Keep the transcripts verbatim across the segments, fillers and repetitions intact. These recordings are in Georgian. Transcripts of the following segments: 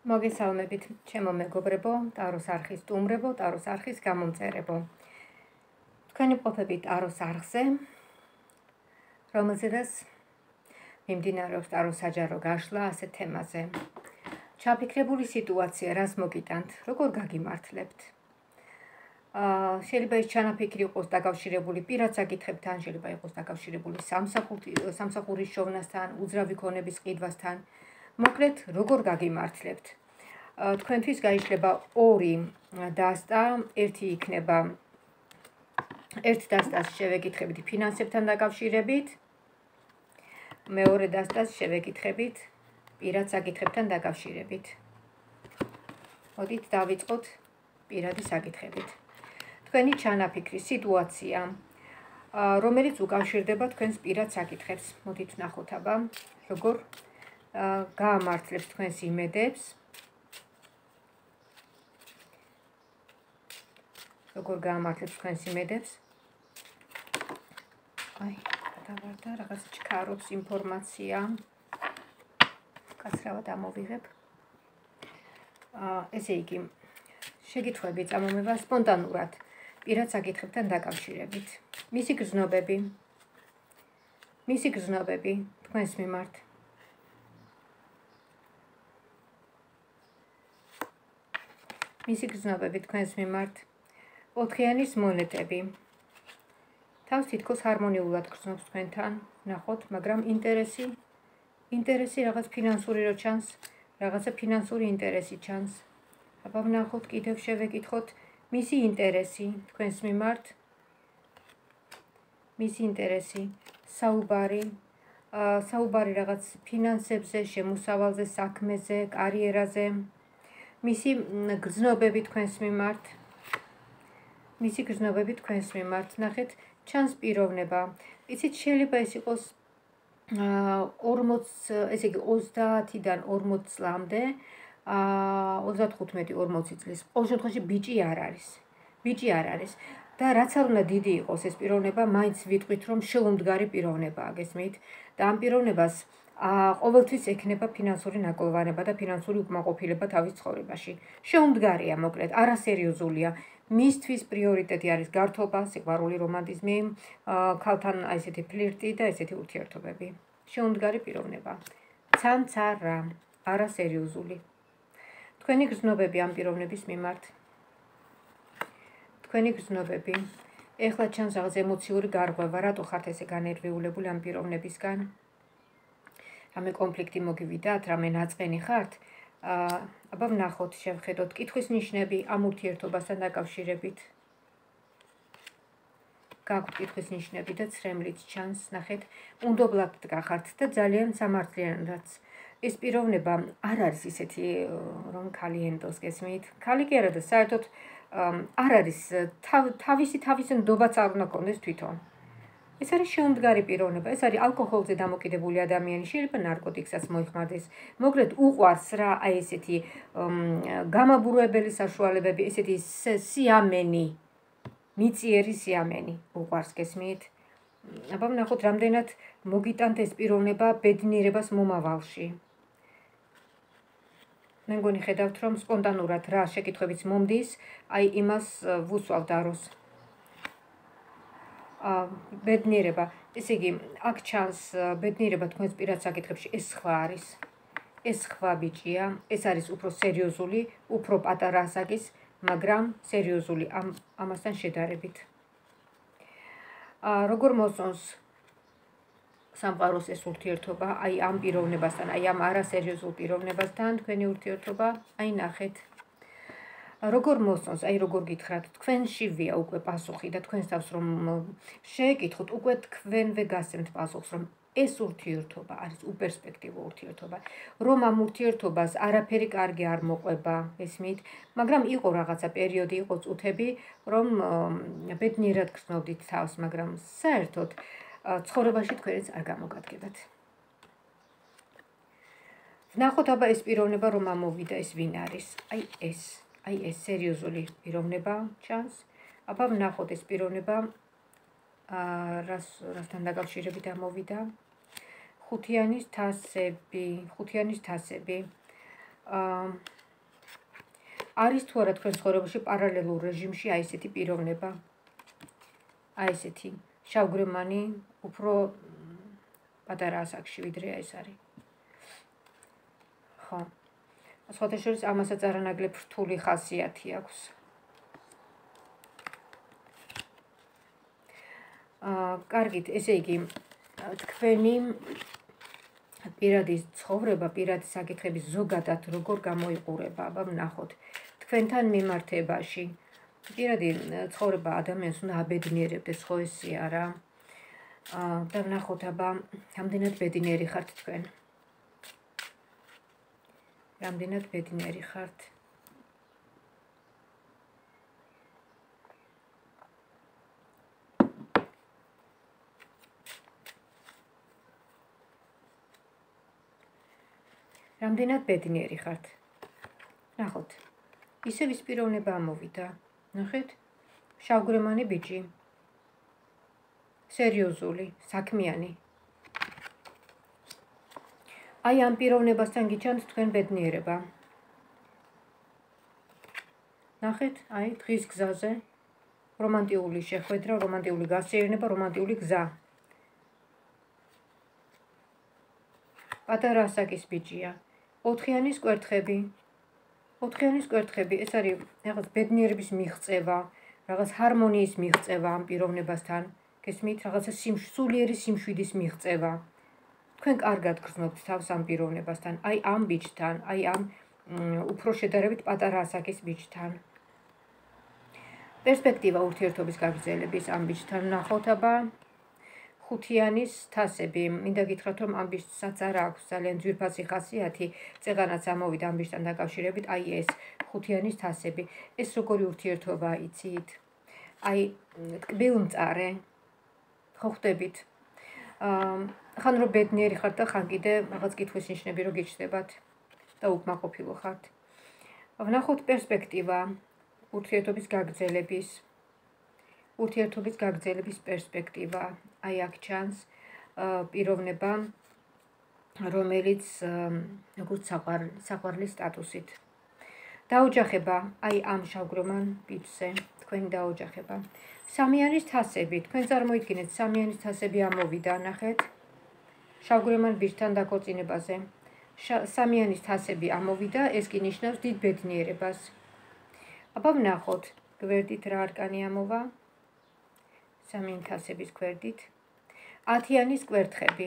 მოგესალმებით, ჩემო მეგობრებო, ტაროს არხის სტუმრებო, ტაროს არხის გამომწერებო. თქვენი მყოფები ტაროს არხზე, რომელზედაც მიმდინარეობს ტაროს საჯარო გაშლა ასეთ თემაზე. ჩაფიქრებული სიტუაცია, რას მოგიტანთ, როგორ გაგიმართლებთ? აა შეიძლება ეს ჩანაფიქრი იყოს დაკავშირებული პირად საკითხებთან, შეიძლება იყოს დაკავშირებული სამსახურის შოვნასთან, უძრავი ქონების ყიდვასთან. მოკლედ, როგორ გაგიმართლებთ? თქვენთვის გაიშლება ორი დასტა, ერთი იქნება ერთ დასტას შევეკითხებით ფინანსებთან დაკავშირებით, მეორე დასტას შევეკითხებით პირად საკითხებთან დაკავშირებით. მოდით დავიწყოთ პირადი საკითხებით. თქვენი ჩანაფიქრი სიტუაცია, რომელიც უკავშირდება თქვენს პირად საკითხებს. მოდით ვნახოთ აბა, როგორ გაამართლებს თქვენს იმედებს, როგორ გაამართლებს თქვენს იმედებს. აი, გადავარდა, რაღაც ჩქარობს ინფორმაცია. კაცრავად ამოვიღებ. აა, ესე იგი, შეკითხვები წამომევა სპონტანურად პირად საკითხებთან დაკავშირებით. მისი გრძნობები, მისი გრძნობები თქვენს მიმართ. მისი გრძნობები თქვენს მიმართ. ოთხიანის მონეტები. თავს თითქოს ჰარმონიულად გრძნობს თქვენთან, ნახოთ, მაგრამ ინტერესი, ინტერესი რაღაც ფინანსური რო ჩანს, რაღაცა ფინანსური ინტერესი ჩანს. აბა ვნახოთ, კიდევ შევეკითხოთ, მისი ინტერესი თქვენს მიმართ. მისი ინტერესი, საუბარი, საუბარი რაღაც ფინანსებზე, შემოსავალზე, საქმეზე, კარიერაზე. მისი გრძნობები თქვენს მიმართ. მისი გრძნობები თქვენს მიმართ. ნახეთ, ჩანს პიროვნება. იცით, შეიძლება ეს იყოს ორმოც, ესე იგი ოცდაათიდან ორმოც წლამდე, ოცდათხუთმეტი ორმოცი წლის. ყოველ შემთხვევაში ბიჭი არ არის. ბიჭი არ არის. და რაც არ უნდა დიდი იყოს ეს პიროვნება, მაინც ვიტყვით, რომ შეუმდგარი პიროვნებაა, გესმით? და ამ პიროვნებას ყოველთვის ექნება ფინანსური ნაკოლვანება და ფინანსური უკმაყოფილება თავის ცხოვრებაში. შეუმდგარია, მოკლედ, არასერიოზულია. მისთვის პრიორიტეტი არის გართობა, სიყვარული, რომანტიზმი, ქალთან აი ესეთი ფლირტი და ესეთი ურთიერთობები. შეუმდგარი პიროვნება. ცანცარა, არასერიოზული. თქვენი გრძნობები ამ პიროვნების მიმართ. თქვენი გრძნობები. ეხლა ჩანს რაღაც ემოციური გარღვევა, რატო ხართ ესე განერვიულებული ამ პიროვნებისგან? რამე კონფლიქტი მოგივიდათ, რამე ნაწყენი ხართ? აბა ვნახოთ, შევხედოთ კითხვის ნიშნები ამ ურთიერთობასთან დაკავშირებით. გაქვთ კითხვის ნიშნები და ცრემლიც ჩანს, ნახეთ, უნდობლად გახართ და ძალიან სამართლიანად. ეს პიროვნება არ არის ისეთი, რომ ქალიენტოს, გესმით? ქალი კი არა და საერთოდ არ არის, თავისი თავისი ნდობაც არ უნდა ქონდეს თვითონ. ეს არის შეუმდგარი პიროვნება, ეს არის ალკოჰოლზე დამოკიდებული ადამიანი, შეიძლება ნარკოტიკსაც მოიხმარდეს. მოკლედ უყვარს რა, აი ესეთი გამაბურვებელი საშუალებები, ესეთი სიამენი, მიწიერი სიამენი უყვარს, გესმით? აბა ვნახოთ, რამდენად მოგიტანთ ეს პიროვნება ბედნიერებას მომავალში. მე მგონი ხედავთ, რომ სპონტანურად რა შეკითხვებიც მომდის, აი იმას ვუსვავ დაროს. ბედნიერება, ესე იგი, აქ ჩანს ბედნიერება თქვენს პირად საკითხებში, ეს სხვა არის. ეს სხვა ბიჭია, ეს არის უფრო სერიოზული, უფრო პატარა ასაკის, მაგრამ სერიოზული ამასთან შედარებით. როგორ მოსწონს სამყაროს ეს ურთიერთობა, აი ამ პიროვნებასთან, აი ამ არასერიოზულ პიროვნებასთან თქვენი ურთიერთობა, აი ნახეთ. როგორ მოსწონს, აი როგორ გითხრათ, თქვენშივეა უკვე პასუხი და თქვენს თავს რომ შეეკითხოთ, უკვე თქვენვე გასცემთ პასუხს, რომ ეს ურთიერთობა არის უპერსპექტივო ურთიერთობა, რომ ამ ურთიერთობას არაფერი კარგი არ მოყვება, ესმით, მაგრამ იყო რაღაცა პერიოდი, იყო წუთები, რომ ბედნიერად გრძნობდით თავს, მაგრამ საერთოდ ცხოვრებაში თქვენიც არ გამოგადგებათ. ვნახოთ აბა ეს პიროვნება რომ ამოვიდა, ეს ვინ არის? აი ეს, აი ეს სერიოზული პიროვნება ჩანს. აბა ვნახოთ ეს პიროვნება რას რასთან დაკავშირებით ამოვიდა. ხუთიანის თასები, ხუთიანის თასები. არის თუ არა თქვენ ცხოვრებაში პარალელურ რეჟიმში აი ესეთი პიროვნება? აი ესეთი შავგრემანი, უფრო პატარა ასაკში ვიდრე ეს არის. ხო. სხვათა შორის ამასაც არანაკლებ რთული ხასიათი აქვს. აა, კარგით, ესე იგი, თქვენი პირადი ცხოვრება, პირადი საკითხები ზოგადად როგორ გამოიყურება, აბა ვნახოთ. თქვენთან მიმართებაში პირადი ცხოვრება ადამიანს უნდა აბედნიერებდეს, ხო ესე არა? აა, და ვნახოთ, აბა რამდენად ბედნიერი ხართ თქვენ? რამდენად ბედნიერი ხართ? რამდენად ბედნიერი ხართ? ნახოთ. ისევ ის პიროვნება ამოვიდა. ნახეთ? შავგრემანი ბიჭი. სერიოზული, საქმიანი. აი ამ პიროვნებასთან გიჩანთ თქვენ ბედნიერება. ნახეთ, აი დღის გზაზე რომანტიული შეხვედრა, რომანტიული გასეირნება, რომანტიული გზა. პატარა ასაკის ბიჭია. ოთხიანის კვერთხები. ოთხიანის კვერთხები, ეს არის რაღაც ბედნიერების მიღწევა, რაღაც ჰარმონიის მიღწევა ამ პიროვნებასთან. გესმით, რაღაცა სულიერი სიმშვიდის მიღწევა. თქვენ კარგად გრძნობთ თავს ამ პიროვნებასთან, აი ამ ბიჭთან, აი ამ უფრო შედარებით პატარა ასაკის ბიჭთან. პერსპექტივა ურთიერთობის გაგრძელების ამ ბიჭთან ნახოთ, აბა ხუთიანის თასები. მინდა გითხრათ, რომ ამ ბიჭსაც არ აქვს ძალიან ძვირფასი ხასიათი, წეღანაც ამოვიდა ამ ბიჭთან დაკავშირებით, აი ეს ხუთიანის თასები. ეს როგორი ურთიერთობა იცით? აი ტკბილმწარე, ხო ხვდებით? ხან რომ ბედნიერი ხართ და ხან კიდე რაღაც კითხვის ნიშნები რო გიჩნდებათ და უკმაყოფილო ხართ. ვნახოთ პერსპექტივა ურთიერთობის გაგრძელების, ურთიერთობის გაგრძელების პერსპექტივა. აი აქ ჩანს პიროვნება, რომელიც როგორც საყვარლის სტატუსით. დაოჯახება, აი ამ შავგრემან ბიჭზე, თქვენი დაოჯახება. სამიანის თასები, თქვენ წარმოიდგინეთ, სამიანის თასები ამოვიდა, ნახეთ. შავგრემან ბიჭთან დაქორწინებაზე. სამიანის თასები ამოვიდა, ეს კი ნიშნავს დიდ ბედნიერებას. აბა ვნახოთ, გვერდით რა არკანი ამოვა. სამიანი თასების გვერდით. ათიანის კვერთხები.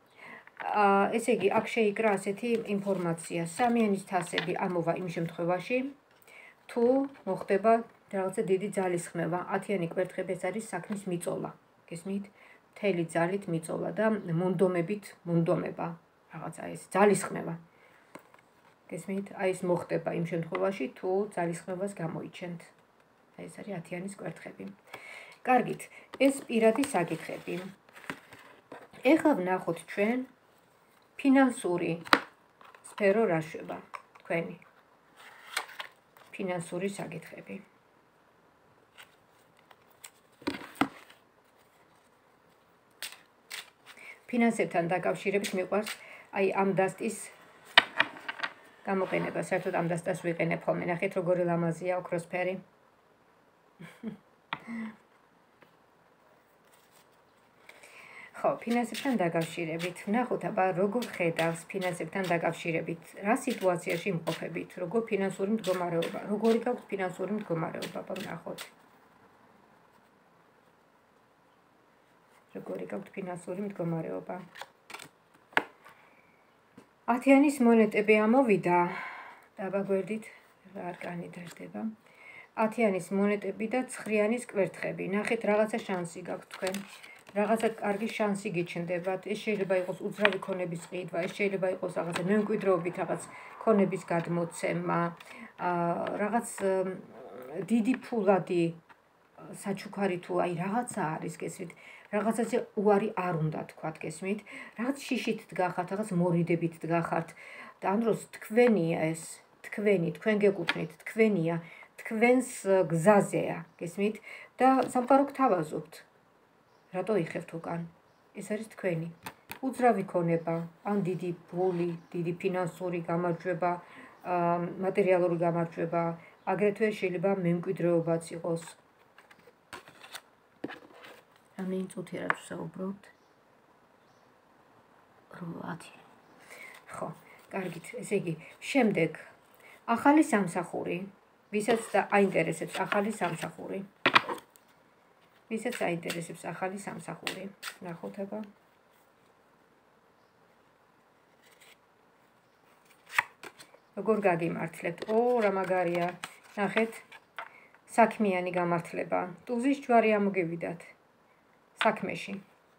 ესე იგი, აქ შეიკრა ასეთი ინფორმაცია. სამიანის თასები ამოვა იმ შემთხვევაში, თუ მოხდება რაღაცა დიდი ძალისხმევა. ათიანი კვერთხები ეს არის საქმის მიწოლა. გესმით? მთელი ძალით მიწოლა და მონდომებით მონდომება. რაღაცა ეს ძალისხმევა. გესმით? აი ეს მოხდება იმ შემთხვევაში, თუ ძალისხმევას გამოიჩენთ. აი ეს არის ათიანის კვერთხები. კარგით, ეს პირადი საკითხები. ეხლა ვნახოთ ჩვენ ფინანსური სფერო რა შვება თქვენი. ფინანსური საკითხები. ფინანსებთან დაკავშირებით მიყვარს აი ამ დასტის გამოყენება. საერთოდ ამ დასტას ვიყენებ ხოლმე. ნახეთ როგორი ლამაზია ოქროსფერი. ხო, ფინანსებთან დაკავშირებით. ვნახოთ, აბა როგორ ხედავს ფინანსებთან დაკავშირებით, რა სიტუაციაში იმყოფებით, როგორ ფინანსური მდგომარეობა, როგორი გაქვთ ფინანსური მდგომარეობა, აბა ვნახოთ. როგორი გაქვთ ფინანსური მდგომარეობა. ათიანის მონეტები ამოვიდა და აბა გვერდით რა არკანი დაждდება. ათიანის მონეტები და ცხრიანის კვერთხები. ნახეთ, რაღაცა შანსი გაქვთ თქვენ. რაღაცა კარგი შანსი გიჩნდებათ. ეს შეიძლება იყოს უძრავი ქონების ყიდვა, ეს შეიძლება იყოს რაღაცა მემკვიდრეობით რაღაც ქონების გადმოცემა, რაღაც დიდი ფულადი საჩუქარი თუ აი რაღაცა არის, გესმით? რაღაცაზე უარი არ უნდა თქვათ, გესმით? რაღაც შიშით დგახართ, რაღაც მორიდებით დგახართ. და ამ დროს თქვენია ეს, თქვენი, თქვენ გეკუთვნით, თქვენია, თქვენს გზაზეა, გესმით? და სამყარო გთავაზობთ. რატო იხევთ უკან? ეს არის თქვენი. უძრავი ქონება, ან დიდი ბული, დიდი ფინანსური გამარჯვება, მატერიალური გამარჯვება, აგრეთვე შეიძლება მემკვიდრეობაც იყოს. რამდენი წუთია რაც ვსაუბრობთ? ათი. ხო, კარგით, ესე იგი, შემდეგ ახალი სამსახური, ვისაც აინტერესებს ახალი სამსახური. ვისაც აინტერესებს ახალი სამსახური. ნახოთ აბა. როგორ გაგიმართლებთ? ო, რა მაგარია. ნახეთ. საქმიანი გამართლება. ტუზის ჯვარი ამოგევიდათ. საქმეში.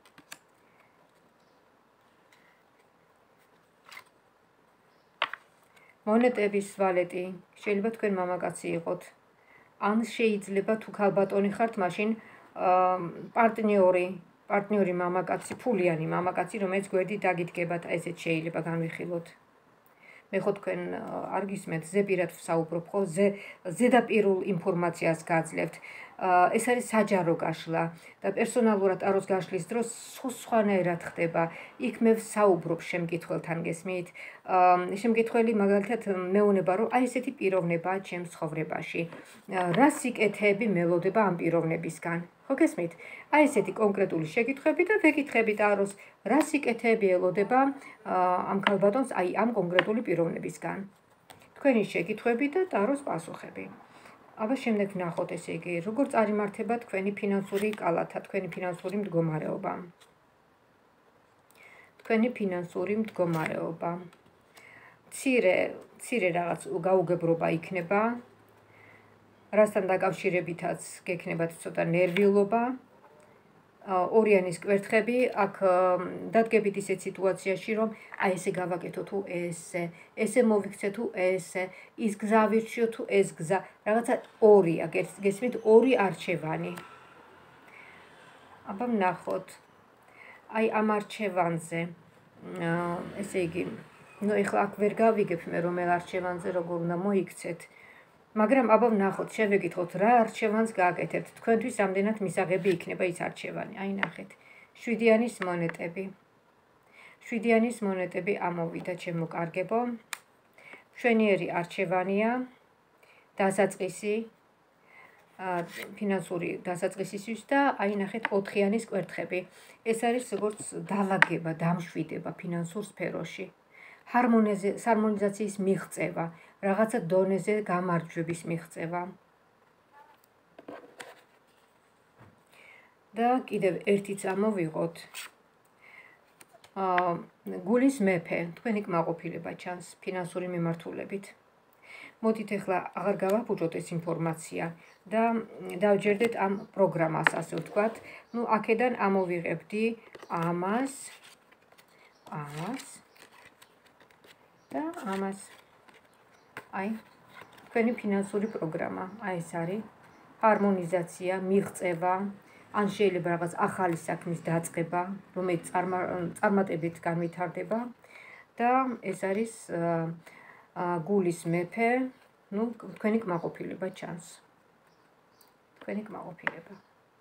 მონეტების ვალეტი. შეიძლება თქვენ მამაკაცი იყოთ. ან შეიძლება თუ ქალბატონი ხართ, მაშინ პარტნიორი, პარტნიორი მამაკაცი, ფულიანი მამაკაცი, რომელიც გვერდით დაგიდგებათ, ესეც შეიძლება განვიხილოთ. მე ხო თქვენ არ გისმენთ, ზეპირად ვსაუბრობ, ხო, ზედაპირულ ინფორმაციას გაძლევთ. ეს არის საჯარო გაშლა და პერსონალურად ტაროს გაშლის დროს სხვანაირად ხდება. იქ მე ვსაუბრობ შემკითხველთან, გესმით? შემკითხველი მაგალითად მეუნება, რომ აი ესეთი პიროვნებაა ჩემს ცხოვრებაში. რა სიკეთეები მელოდება ამ პიროვნებისგან? ხო გესმით? აი ესეთი კონკრეტული შეკითხვები და ვეკითხები ტაროს, რა სიკეთეები ელოდება ამ ქალბატონს აი ამ კონკრეტული პიროვნებისგან. თქვენი შეკითხვები და ტაროს პასუხები. აბა შემდეგ ვნახოთ, ესე იგი, როგორ წარიმართება თქვენი ფინანსური კალათა, თქვენი ფინანსური მდგომარეობა. თქვენი ფინანსური მდგომარეობა. მცირე, მცირე რაღაც გაუგებრობა იქნება, რასთან დაკავშირებითაც გექნებათ ცოტა ნერვიულობა, ორიანის კვერთხები, აქ დადგებით ისეთ სიტუაციაში, რომ აი ესე გავაკეთო თუ ესე, ესე მოვიქცე თუ ესე, ის გზა ვირჩიო თუ ეს გზა, რაღაცა ორია, გესმით, ორი არჩევანი. აბა ვნახოთ. აი ამ არჩევანზე, ესე იგი, ნუ ეხლა აქ ვერ გავიგებ მე რომელ არჩევანზე როგორ უნდა მოიქცეთ. მაგრამ აბა ვნახოთ, შევეკითხოთ რა არჩევანს გააკეთებთ. თქვენთვის ამდენად მისაღები იქნება ის არჩევანი. აი ნახეთ. შვიდიანის მონეტები. შვიდიანის მონეტები ამოვიდა, ჩემო კარგებო. მშვენიერი არჩევანია. დასაწყისი, ფინანსური დასაწყისისთვის და აი ნახეთ ოთხიანის კვერთხები. ეს არის როგორც დალაგება, დამშვიდება ფინანსურ სფეროში. ჰარმონიზაციის მიღწევა, რაღაცა დონეზე გამარჯვების მიღწევა. და კიდევ ერთიც ამოვიღოთ. გულის მეფე, თქვენი კმაყოფილება ჩანს ფინანსური მიმართულებით. მოდით ახლა აღარ გავაფუჭოთ ეს ინფორმაცია და დავჯერდეთ ამ პროგრამას, ასე ვთქვათ. ნუ აქედან ამოვიღებდი ამას, ამას და ამას. აი, თქვენი ფინანსური პროგრამა, აი ეს არის ჰარმონიზაცია, მიღწევა, ან შეიძლება რაღაც ახალი საქმის დაწყება, რომელიც წარმატებით განვითარდება და ეს არის გულის მეფე, ნუ თქვენი კმაყოფილება ჩანს. თქვენი კმაყოფილება.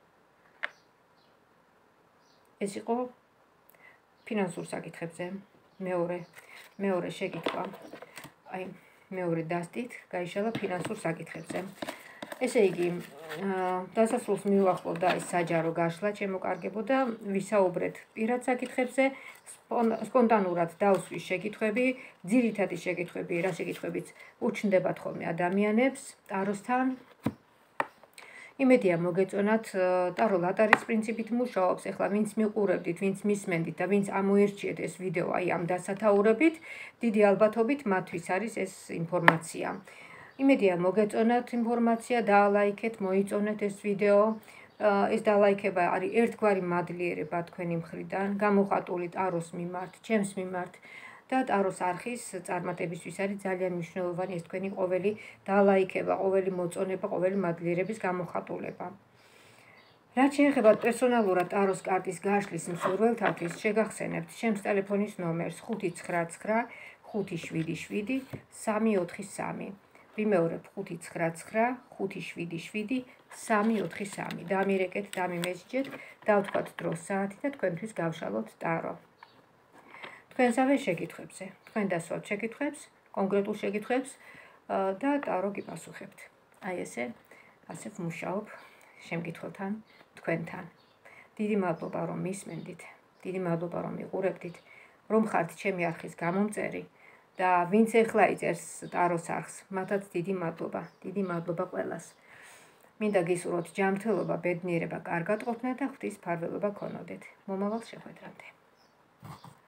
ეს იყო ფინანსურ საკითხებზე მეორე, მეორე შეკითხვა. აი, მეორე დასტით გაიშალა ფინანსურ საკითხებზე. ესე იგი, დასასრულს მივახლო და ეს საჯარო გაშლა, ჩემო კარგებო და ვისაუბრეთ პირად საკითხებზე, სპონტანურად დავსვი შეკითხვები, ძირითადი შეკითხვები, რა შეკითხვებიც უჩნდებათ ხოლმე ადამიანებს ტაროსთან. იმედია მოგეწონათ, ტარო ლატარის პრინციპით მუშაობს, ეხლა ვინც მიყურებდით, ვინც მისმენდით და ვინც ამოერჩიეთ ეს ვიდეო აი ამ დასათაურებით, დიდი ალბათობით მათთვის არის ეს ინფორმაცია. იმედია მოგეწონათ ინფორმაცია, დაალაიქეთ, მოიწონეთ ეს ვიდეო. ეს დაალაიქება არის ერთგვარი მადლიერება თქვენი მხრიდან, გამოხატული ტაროს მიმართ, ჩემს მიმართ და ტაროს არხის წარმატებისთვის არის ძალიან მნიშვნელოვანი ეს თქვენი ყოველი დაალაიქება, ყოველი მოწონება, ყოველი მადლიერების გამოხატულება. რაც შეეხება პერსონალურად ტაროს კარტის გაშლის მსურველთათვის, შეგახსენებთ ჩემს ტელეფონის ნომერს ხუთი ცხრა ცხრა ხუთი შვიდი შვიდი სამი ოთხი სამი. ვიმეორებ ხუთი ცხრა ცხრა ხუთი შვიდი შვიდი სამი ოთხი სამი. დამირეკეთ, დამიმესიჯეთ, დავთქვათ დროს საათი და თქვენთვის გავშალოთ ტარო. თქვენსავე შეკითხვებზე. თქვენ დასვათ შეკითხვებს, კონკრეტულ შეკითხვებს და ტარო გიპასუხებთ. აი ესე, ასე ვმუშაობ შემკითხველთან, თქვენთან. დიდი მადლობა რომ მისმენდით, დიდი მადლობა რომ მიყურებდით, რომ ხართ ჩემი არხის გამომწერი და ვინც ეხლა იწერს ტაროს არხს, მათაც დიდი მადლობა, დიდი მადლობა ყველას. მინდა გისურვოთ ჯანმრთელობა, ბედნიერება, კარგად ყოფნა და ღვთის მფარველობა გქონოდეთ. მომავალ შეხვედრამდე.